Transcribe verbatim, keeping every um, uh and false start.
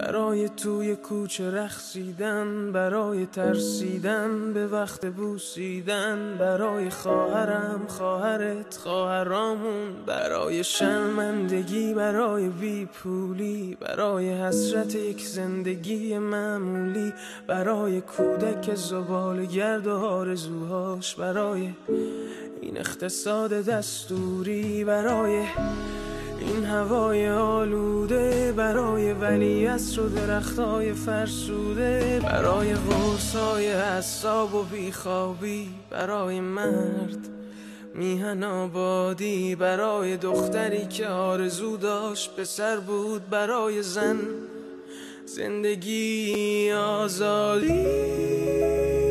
برای توی کوچه رقصیدن، برای ترسیدن به وقت بوسیدن، برای خواهرم خواهرت خواهرامون، برای شرمندگی برای بی پولی، برای حسرت یک زندگی معمولی، برای کودک زباله‌گرد و آرزوهاش، برای این اقتصاد دستوری، برای این هوای آلوده، برای ولیعصر و درختای فرسوده، برای قرصای اعصاب و بیخوابی، برای مرد میهن آبادی، برای دختری که آرزو داشت پسر بود، برای زن زندگی آزادی.